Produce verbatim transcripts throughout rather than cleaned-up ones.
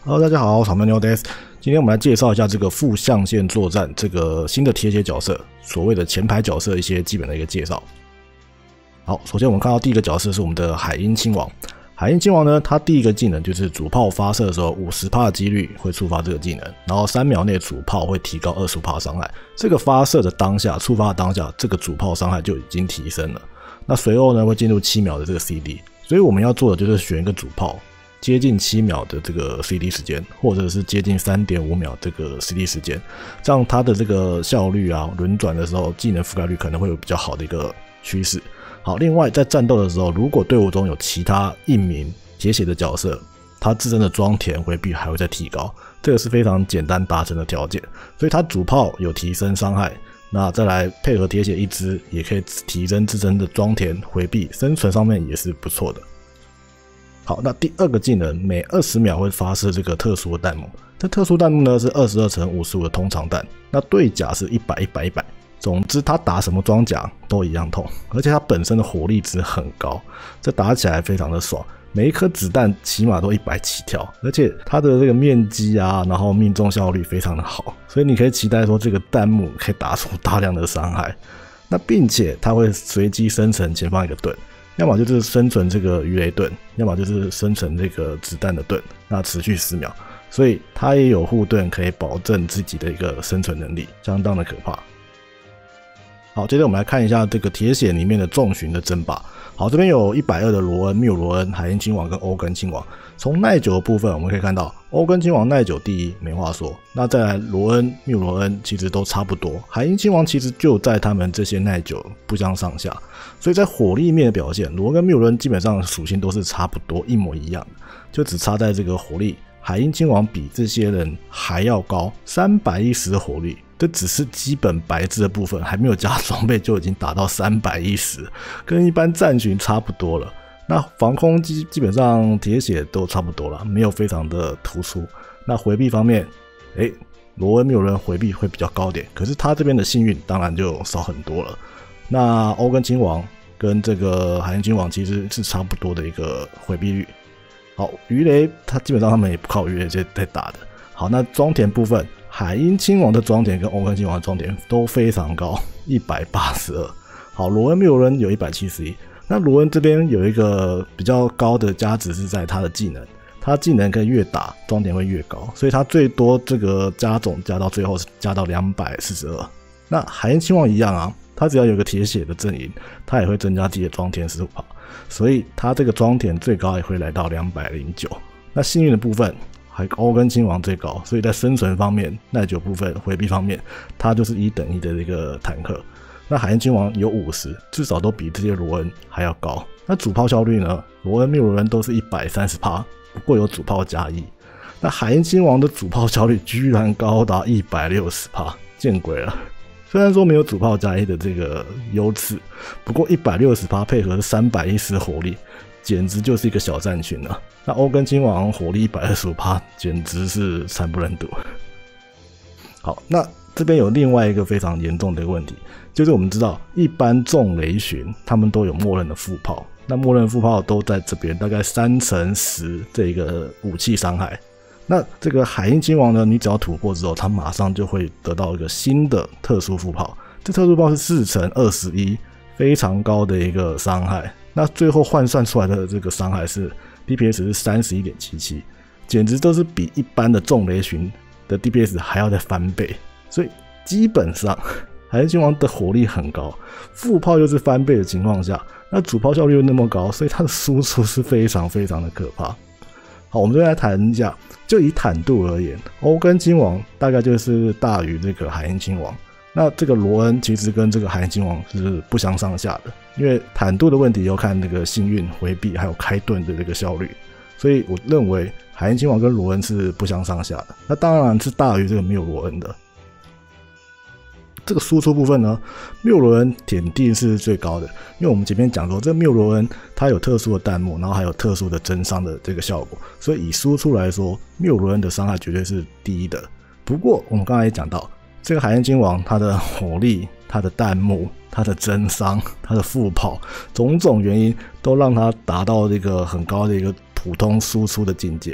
Hello， 大家好，草莓牛 des。今天我们来介绍一下这个副象限作战这个新的铁血角色，所谓的前排角色一些基本的一个介绍。好，首先我们看到第一个角色是我们的海鹰亲王。海鹰亲王呢，它第一个技能就是主炮发射的时候 百分之五十 的几率会触发这个技能，然后三秒内主炮会提高 百分之二十五 伤害。这个发射的当下，触发的当下，这个主炮伤害就已经提升了。那随后呢，会进入七秒的这个 C D， 所以我们要做的就是选一个主炮。接近七秒的这个 C D 时间，或者是接近 三点五秒这个 C D 时间，这样它的这个效率啊，轮转的时候技能覆盖率可能会有比较好的一个趋势。好，另外在战斗的时候，如果队伍中有其他一名铁血的角色，它自身的装填回避还会再提高，这个是非常简单达成的条件，所以它主炮有提升伤害，那再来配合铁血一支，也可以提升自身的装填回避，生存上面也是不错的。好，那第二个技能每二十秒会发射这个特殊的弹幕，这特殊弹幕呢是二十二乘五十五的通常弹，那对甲是一百 一百 一百，总之它打什么装甲都一样痛，而且它本身的火力值很高，这打起来非常的爽，每一颗子弹起码都一百起跳，而且它的这个面积啊，然后命中效率非常的好，所以你可以期待说这个弹幕可以打出大量的伤害，那并且它会随机生成前方一个盾。要么就是生存这个鱼雷盾，要么就是生成这个子弹的盾，那持续十秒，所以它也有护盾可以保证自己的一个生存能力，相当的可怕。好，接着我们来看一下这个铁血里面的重巡的争霸。好，这边有一百二十的罗恩、缪罗恩、海鹰亲王跟欧根亲王。从耐久的部分我们可以看到，欧根亲王耐久第一，没话说。那再来罗恩、缪罗恩其实都差不多，海鹰亲王其实就在他们这些耐久不相上下。所以在火力面的表现，罗恩跟缪罗恩基本上属性都是差不多，一模一样的，就只差在这个火力。海鹰亲王比这些人还要高，三百一十的火力。这只是基本白字的部分，还没有加装备就已经达到三百一十，跟一般战巡差不多了。那防空基基本上铁血都差不多了，没有非常的突出。那回避方面，诶，罗恩缪罗恩回避会比较高点，可是他这边的幸运当然就少很多了。那欧根亲王跟这个海鹰亲王其实是差不多的一个回避率。好，鱼雷他基本上他们也不靠鱼雷在打的。好，那装填部分。海鹰亲王的装填跟欧根亲王的装填都非常高，一百八十二。好，罗恩缪罗恩有一百七十一。那罗恩这边有一个比较高的加值是在他的技能，他技能可以越打装填会越高，所以他最多这个加总加到最后是加到两百四十二。那海鹰亲王一样啊，他只要有个铁血的阵营，他也会增加自己的装填 百分之十五， 所以他这个装填最高也会来到两百零九。那幸运的部分还欧根亲王最高，所以在生存方面、耐久部分、回避方面，它就是一等一的一个坦克。那海鹰亲王有五十，至少都比这些罗恩还要高。那主炮效率呢？罗恩、缪罗恩都是 百分之一百三十， 不过有主炮加一。那海鹰亲王的主炮效率居然高达 百分之一百六十， 见鬼了！虽然说没有主炮加一的这个优次，不过 百分之一百六十 配合三百一十火力。简直就是一个小战群了。那欧根亲王火力 百分之二十五， 简直是惨不忍睹。好，那这边有另外一个非常严重的一个问题，就是我们知道一般重雷巡他们都有默认的副炮，那默认副炮都在这边大概三乘十这个武器伤害。那这个海鹰亲王呢，你只要突破之后，它马上就会得到一个新的特殊副炮，这特殊炮是四乘二十一，非常高的一个伤害。那最后换算出来的这个伤害是 D P S 是 三十一点七七， 简直都是比一般的重雷巡的 D P S 还要再翻倍，所以基本上海鹰亲王的火力很高，副炮又是翻倍的情况下，那主炮效率又那么高，所以它的输出是非常非常的可怕。好，我们这边来谈一下，就以坦度而言，欧根亲王大概就是大于这个海鹰亲王。那这个罗恩其实跟这个海鹰亲王是不相上下的，因为坦度的问题要看那个幸运、回避还有开盾的这个效率，所以我认为海鹰亲王跟罗恩是不相上下的。那当然是大于这个缪罗恩的。这个输出部分呢，缪罗恩铁定是最高的，因为我们前面讲说，这个缪罗恩它有特殊的弹幕，然后还有特殊的增伤的这个效果，所以以输出来说，缪罗恩的伤害绝对是第一的。不过我们刚才也讲到，这个海鹰亲王它的火力、它的弹幕、它的增伤、它的副跑，种种原因都让它达到这个很高的一个普通输出的境界。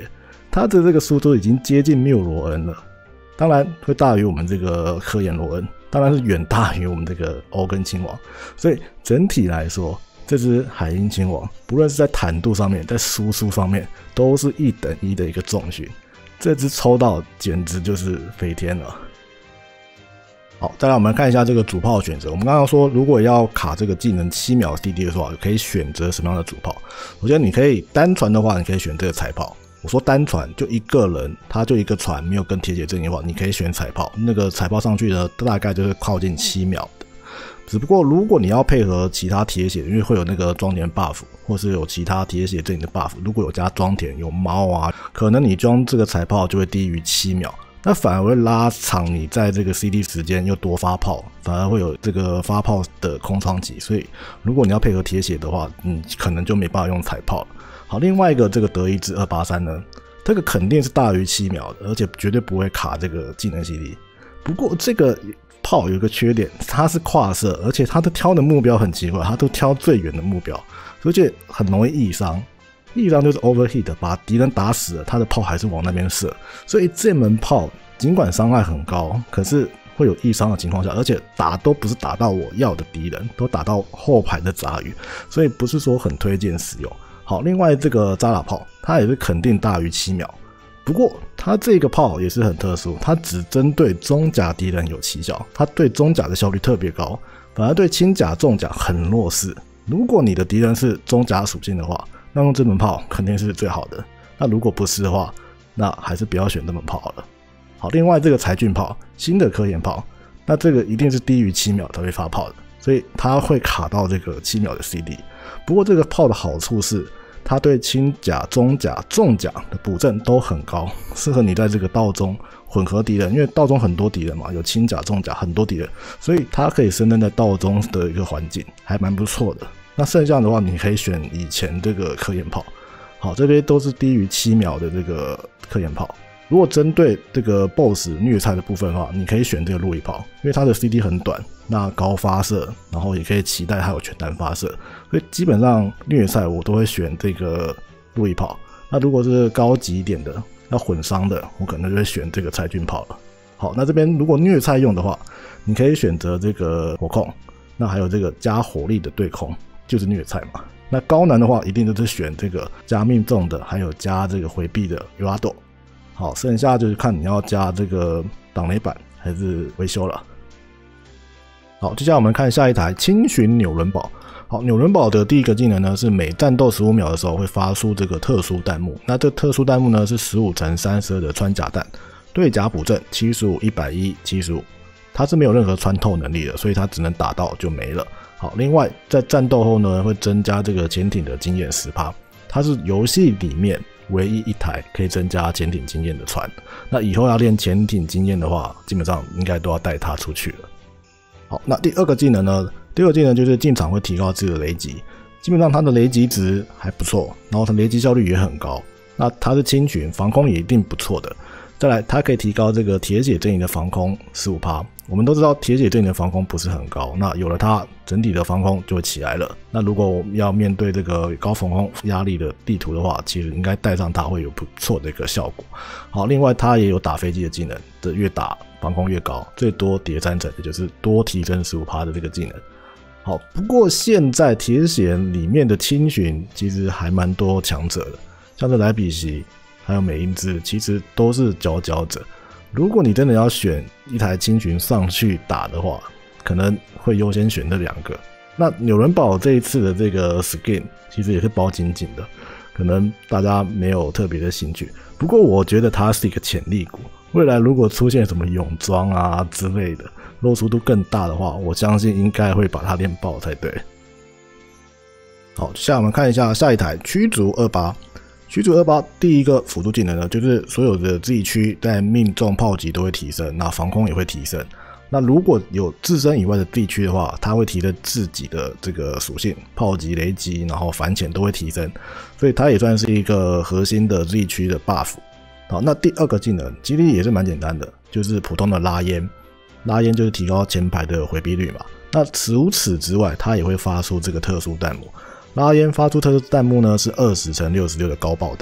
它的这个输出已经接近缪罗恩了，当然会大于我们这个科研罗恩，当然是远大于我们这个欧根亲王。所以整体来说，这只海鹰亲王不论是在坦度上面，在输出方面都是一等一的一个重勋，这只抽到简直就是飞天了。好，再来我们来看一下这个主炮的选择。我们刚刚说，如果要卡这个技能七秒 C D 的话，可以选择什么样的主炮？首先，你可以单传的话，你可以选这个彩炮。我说单传就一个人，他就一个船，没有跟铁血阵营的话，你可以选彩炮。那个彩炮上去呢，大概就是靠近七秒的。只不过如果你要配合其他铁血，因为会有那个装填 buff， 或是有其他铁血阵营的 buff， 如果有加装填有猫啊，可能你装这个彩炮就会低于七秒。那反而会拉长你在这个 C D 时间，又多发炮，反而会有这个发炮的空窗期。所以如果你要配合铁血的话，你可能就没办法用彩炮了。好，另外一个这个德意志二八三呢，这个肯定是大于七秒的，而且绝对不会卡这个技能 C D。不过这个炮有一个缺点，它是跨射，而且它的挑的目标很奇怪，它都挑最远的目标，而且很容易易伤。易伤就是 overheat， 把敌人打死了，他的炮还是往那边射，所以这门炮尽管伤害很高，可是会有易伤的情况下，而且打都不是打到我要的敌人，都打到后排的杂鱼，所以不是说很推荐使用。好，另外这个扎拉炮，它也是肯定大于七秒，不过它这个炮也是很特殊，它只针对中甲敌人有奇效，它对中甲的效率特别高，反而对轻甲重甲很弱势。如果你的敌人是中甲属性的话，那用这门炮肯定是最好的。那如果不是的话，那还是不要选这门炮好了。好，另外这个柴郡炮，新的科研炮，那这个一定是低于七秒才会发炮的，所以它会卡到这个七秒的 C D。不过这个炮的好处是，它对轻甲、中甲、重甲的补正都很高，适合你在这个道中混合敌人，因为道中很多敌人嘛，有轻甲、重甲很多敌人，所以它可以胜任在道中的一个环境，还蛮不错的。那剩下的话，你可以选以前这个科研炮。好，这边都是低于七秒的这个科研炮。如果针对这个 boss 虐菜的部分的话，你可以选这个路易炮，因为它的 C D 很短，那高发射，然后也可以期待它有全弹发射，所以基本上虐菜我都会选这个路易炮。那如果是高级一点的，要混伤的，我可能就会选这个柴郡炮了。好，那这边如果虐菜用的话，你可以选择这个火控，那还有这个加火力的对空。就是虐菜嘛。那高难的话，一定就是选这个加命中的，还有加这个回避的尤拉斗。好，剩下就是看你要加这个挡雷板还是维修了。好，接下来我们看下一台轻巡纽伦堡。好，纽伦堡的第一个技能呢，是每战斗十五秒的时候会发出这个特殊弹幕。那这特殊弹幕呢是十五乘三十二的穿甲弹，对甲补正七十五、一百一、七十五。它是没有任何穿透能力的，所以它只能打到就没了。好，另外在战斗后呢，会增加这个潜艇的经验 百分之十， 它是游戏里面唯一一台可以增加潜艇经验的船。那以后要练潜艇经验的话，基本上应该都要带它出去了。好，那第二个技能呢？第二个技能就是进场会提高自己的雷击，基本上它的雷击值还不错，然后它雷击效率也很高。那它是轻巡，防空也一定不错的。再来，它可以提高这个铁血阵营的防空 百分之十五。我们都知道铁血阵营的防空不是很高，那有了它，整体的防空就会起来了。那如果我们要面对这个高防空压力的地图的话，其实应该带上它会有不错的一个效果。好，另外它也有打飞机的技能，这越打防空越高，最多叠三层，也就是多提升 百分之十五 的这个技能。好，不过现在铁血里面的轻巡其实还蛮多强者的，像是莱比锡还有美因兹，其实都是佼佼者。如果你真的要选一台轻巡上去打的话，可能会优先选这两个。那纽伦堡这一次的这个 skin 其实也是包紧紧的，可能大家没有特别的兴趣。不过我觉得它是一个潜力股，未来如果出现什么泳装啊之类的，露出度更大的话，我相信应该会把它练爆才对。好，接下来我们看一下下一台驱逐二八。驱逐二八第一个辅助技能呢，就是所有的自己区在命中炮击都会提升，那防空也会提升。那如果有自身以外的地区的话，它会提升自己的这个属性，炮击、雷击，然后反潜都会提升，所以它也算是一个核心的 Z 区的 buff。好，那第二个技能其实也是蛮简单的，就是普通的拉烟。拉烟就是提高前排的回避率嘛。那除此之外，它也会发出这个特殊弹幕。拉烟发出特殊弹幕呢是二十乘六十六的高爆弹，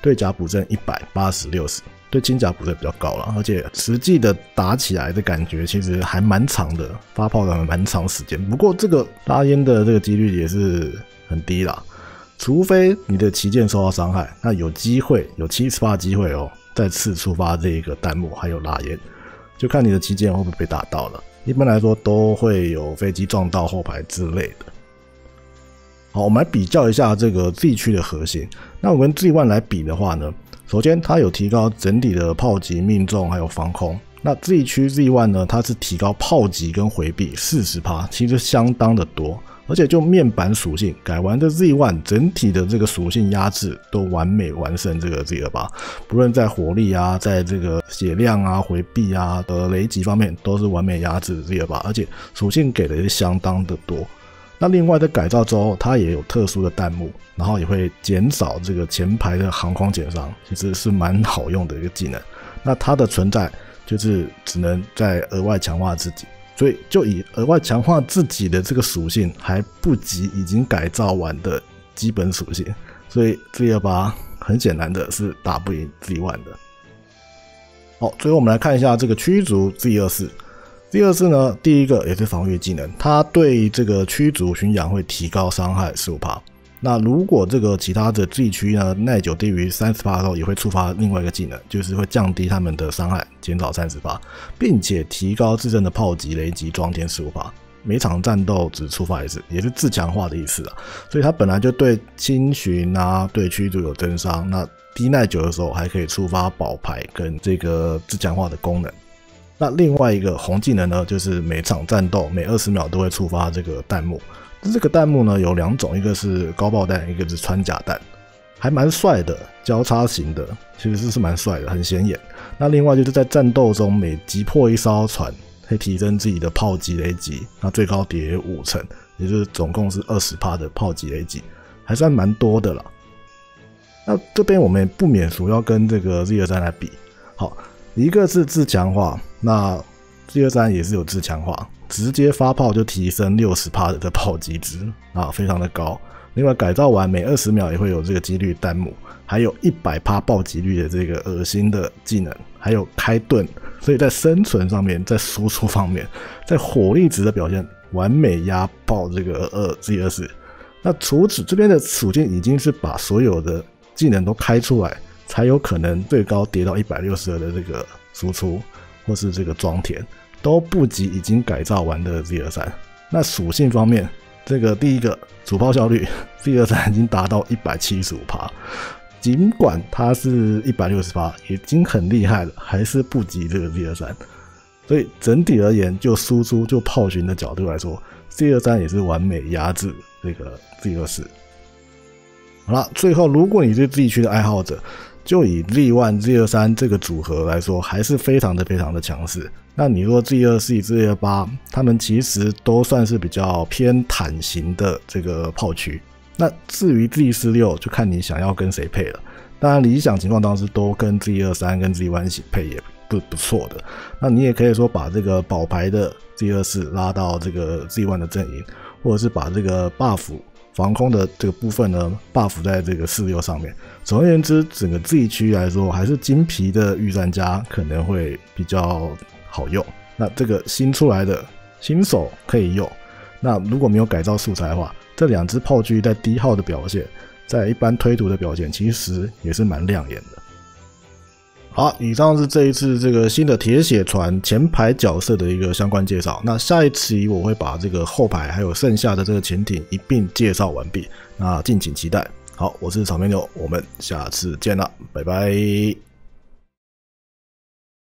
对甲补正一百、八十、六十，对轻甲补正比较高了，而且实际的打起来的感觉其实还蛮长的，发炮感蛮长时间。不过这个拉烟的这个几率也是很低啦，除非你的旗舰受到伤害，那有机会有 百分之七十 的机会哦，再次触发这个弹幕还有拉烟，就看你的旗舰会不会被打到了。一般来说都会有飞机撞到后排之类的。好，我们来比较一下这个 Z 区的核心。那我跟 Z 一 来比的话呢，首先它有提高整体的炮击命中还有防空。那 Z 区 Z 一 呢，它是提高炮击跟回避 百分之四十， 其实相当的多。而且就面板属性改完的 Z 一 整体的这个属性压制都完美完胜这个 Z 二十八， 不论在火力啊，在这个血量啊、回避啊的雷击方面都是完美压制 Z 二十八， 而且属性给的也是相当的多。那另外在改造之后，它也有特殊的弹幕，然后也会减少这个前排的航空减伤，其实是蛮好用的一个技能。那它的存在就是只能再额外强化自己。所以就以额外强化自己的这个属性还不及已经改造完的基本属性，所以 Z 二十八 很显然的是打不赢 Z 一 的。好，最后我们来看一下这个驱逐 Z 二十四。Z 二十四 呢，第一个也是防御技能，它对这个驱逐巡洋会提高伤害 百分之十五。那如果这个其他的 Z 区呢耐久低于 百分之三十 的时候，也会触发另外一个技能，就是会降低他们的伤害，减少 百分之三十， 并且提高自身的炮击、雷击、装填 百分之十五， 每场战斗只触发一次，也是自强化的意思啊。所以它本来就对轻巡啊、对驱逐有增伤，那低耐久的时候还可以触发保牌跟这个自强化的功能。那另外一个红技能呢，就是每场战斗每二十秒都会触发这个弹幕。这个弹幕呢有两种，一个是高爆弹，一个是穿甲弹，还蛮帅的，交叉型的，其实是蛮帅的，很显眼。那另外就是在战斗中每击破一艘船，可以提升自己的炮击雷击，那最高叠五成，也就是总共是 百分之二十 的炮击雷击，还算蛮多的啦。那这边我们不免俗要跟这个 Z 二十三 来比。好，一个是自强化，那 Z 二十三 也是有自强化，直接发炮就提升 百分之六十 的炮击值啊，非常的高。另外改造完每二十秒也会有这个几率弹幕，还有 百分之百 暴击率的这个恶心的技能，还有开盾，所以在生存上面，在输出方面，在火力值的表现完美压爆这个 Z 二十四。那除此这边的属性已经是把所有的技能都开出来，才有可能最高跌到一百六十二的这个输出或是这个装填，都不及已经改造完的 Z 二十三。那属性方面，这个第一个主炮效率 Z 二十三 已经达到 百分之一百七十五， 尽管它是 百分之一百六十， 已经很厉害了，还是不及这个 Z 二十三。所以整体而言，就输出就炮巡的角度来说， Z 二十三 也是完美压制这个 Z 二十四。好了，最后如果你是 Z 区的爱好者，就以 Z 一 Z 二十三 这个组合来说，还是非常的非常的强势。那你说 Z 二十四、Z 二十八， 他们其实都算是比较偏坦型的这个炮区。那至于 Z 四十六， 就看你想要跟谁配了。当然理想情况当然是都跟 Z 二十三 跟 Z 一 一起配也不不错的。那你也可以说把这个保牌的 Z 二十四 拉到这个 Z 一 的阵营，或者是把这个 buff防空的这个部分呢 buff 在这个四十六上面。总而言之，整个 Z 区来说，还是金皮的御战家可能会比较好用。那这个新出来的新手可以用。那如果没有改造素材的话，这两支炮狙在低号的表现，在一般推图的表现，其实也是蛮亮眼的。好，以上是这一次这个新的铁血船前排角色的一个相关介绍。那下一期我会把这个后排还有剩下的这个潜艇一并介绍完毕，那敬请期待。好，我是草莓牛，我们下次见了，拜拜。